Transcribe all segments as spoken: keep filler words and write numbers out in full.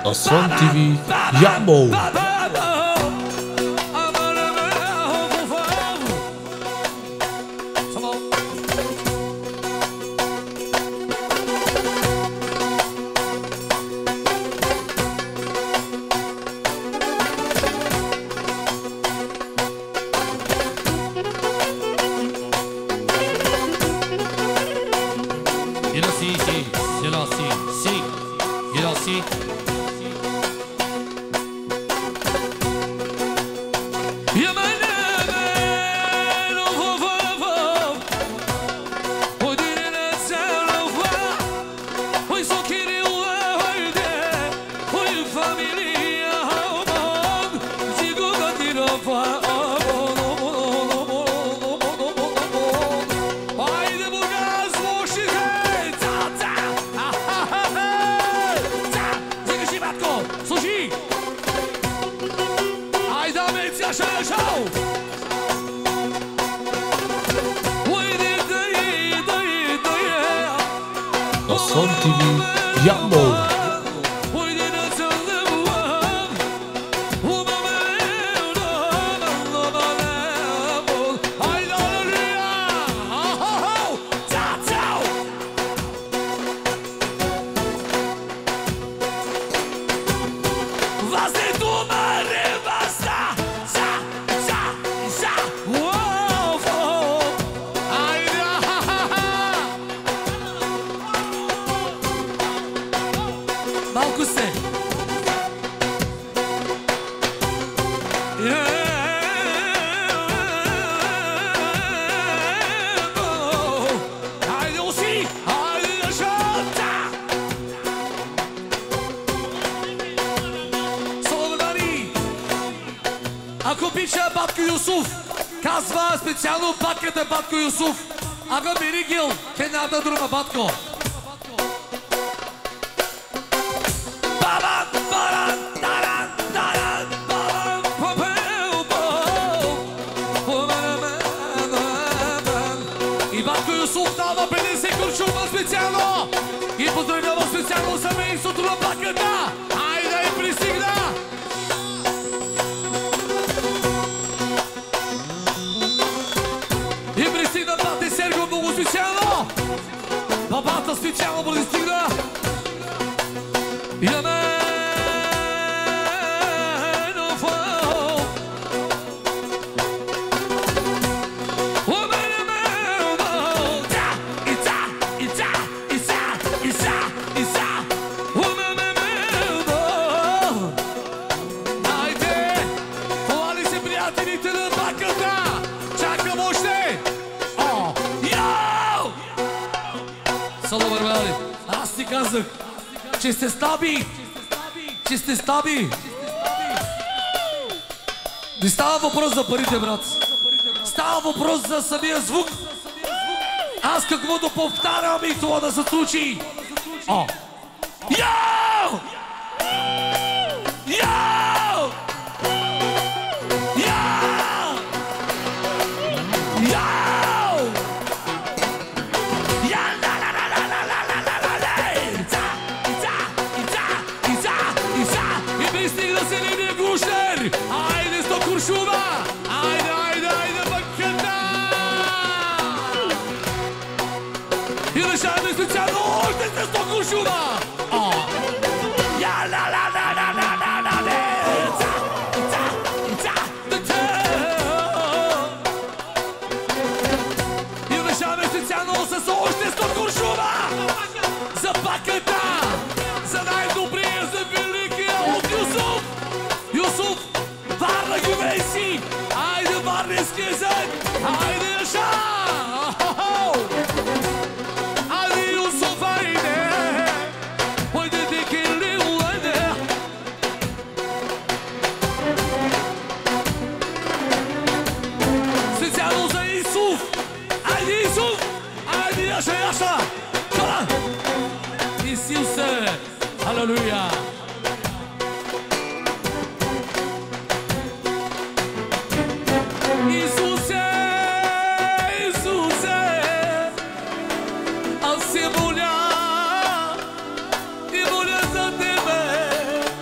Aslan T V, Jambo. Aslan T V, Jambo. Ако обича Батко Юсуф, казва специално батката Батко Юсуф. Ага Беригил, едната друга Батко. И Батко Юсуф дава петдесет куршума специално. И поздравява специално семейството на батката. Айде и пристигна! Много специално! Бабата специално пристигна! Айде! Това ли се приятелите на баката? Чакам още! Сало Барбари, аз ти казах, че сте стаби, че сте стаби. Не става въпрос за парите, брат. Става въпрос за самия звук. Аз каквото повтарям и това да се случи. О! Йоу! Йоу! Йоу! Йоу! Айде сто куршума! Айде, айде, айде, баката! И решаваме специално още за сто куршума! И решаваме специално с още сто куршума! За баката! За най-добрия, за великия от Юсуф! Юсуф! Варна Гювейси! Айде варненски език! Айде Яша! Айде Юсуф, айде! Ойде декели уайде! Специално за Исуф! Айде Исуф! Айде Яша, Яша! Чора! Исусе! Халелуя! Исусе, Исусе, аз се моля и моля за Тебе,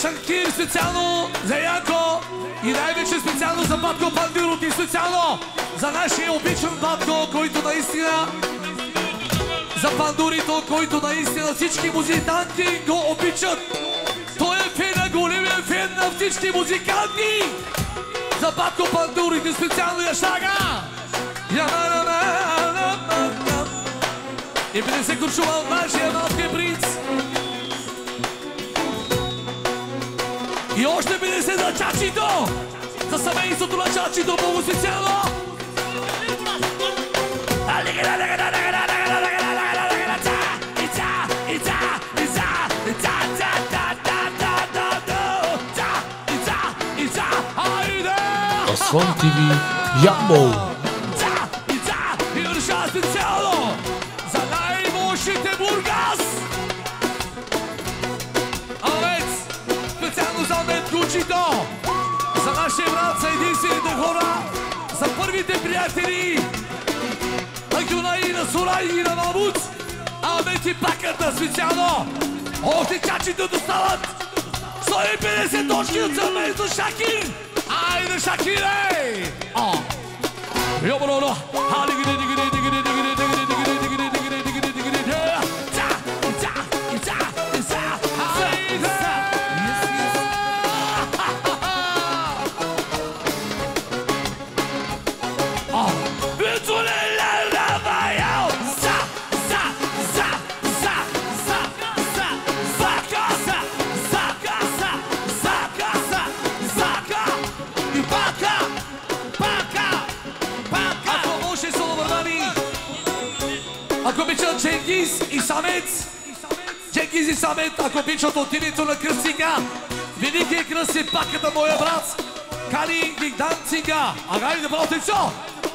Шакир, специално за Янко и най-вече специално за Батко Пандурот и специално за нашия обичан Батко, който наистина за Пандурито, който наистина всички музиканти го обичат. Той е фен, големия фен на всички музиканти. За Батко Пандурит и специално Яшага. И петдесет куршума от нашия малкия принц. И още петдесет за Чачито. За семейството на Чачито, много специално. Аслан ти ви, Ямбол. И държа специално за най-мощните Бургас. Алец, специално за Мед Кучито. За нашия брат са единствените хора. За първите приятели на Гюна и на Сурай и на Мамут. Амет и паката специално. Още Чачито достават сто и петдесет точки от семейство Шакир. Айде, Шакире! О! Йобро-ро! Ако обичат Дженгиз и Самец, Дженгиз и Самец, ако обичат от името на Кръстинга, великия кръст е паката моя брат, Кали Гигдан Цинга. Агай, добро течо!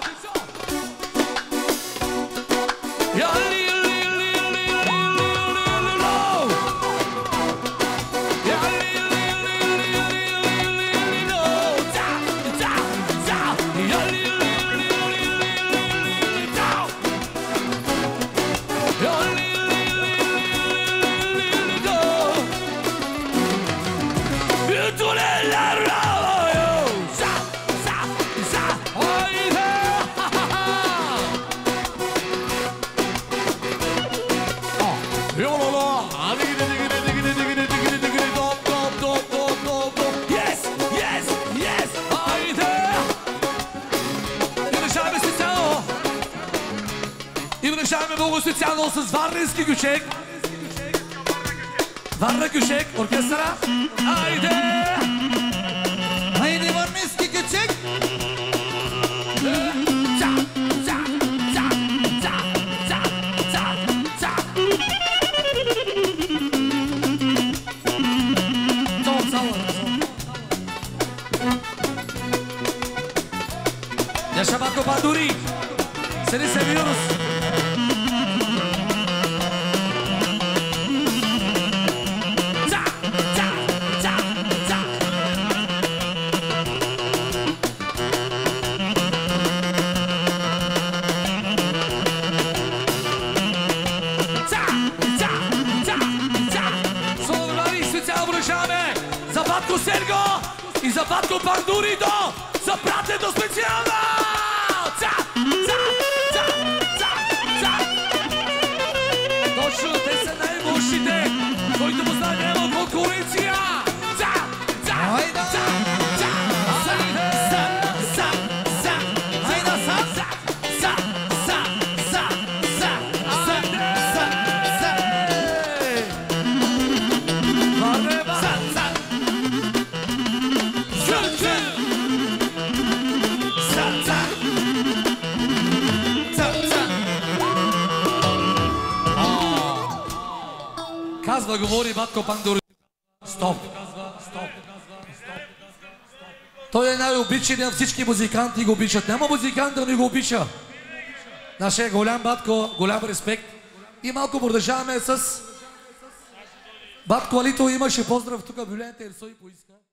Много специално с Варненски Гюшек. Варна Гюшек, оркестъра. Айде! Айде, Варненски Гюшек! Ца, ца, ца, ца, ца, ца, ца. Цо, цо, Яша Батко Пандури. Седи се вирус. За Батко Серго и за Батко Пандурито, за братето специално! Ца, ца, ца, ца, ца. Точно, те са най-лошите, който му знае няма конкуренция! Ца, ца, ца, ца, ца, ца, ца, ца, айда са, ца, ца, ца, ца, ца, ца, ца, Варева! Казва, говори Батко Пандури. Стоп. Той е най-обичен, всички музиканти го обичат. Няма музикант да не го обича. Нашия голям Батко, голям респект. И малко продължаваме с Батко Алито. Имаше поздрав тук, бюленте, Ерсой поиска.